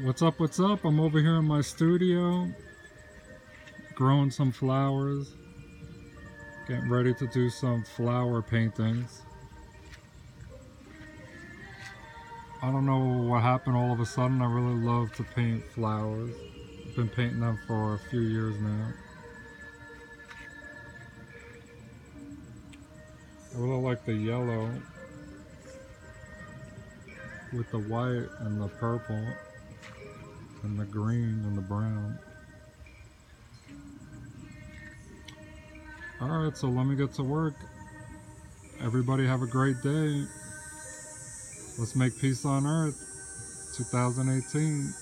What's up? What's up? I'm over here in my studio growing some flowers, getting ready to do some flower paintings. I don't know what happened all of a sudden. I really love to paint flowers. I've been painting them for a few years now. I really like the yellow with the white and the purple and the green and the brown. Alright, so let me get to work. Everybody have a great day. Let's make peace on earth. 2018.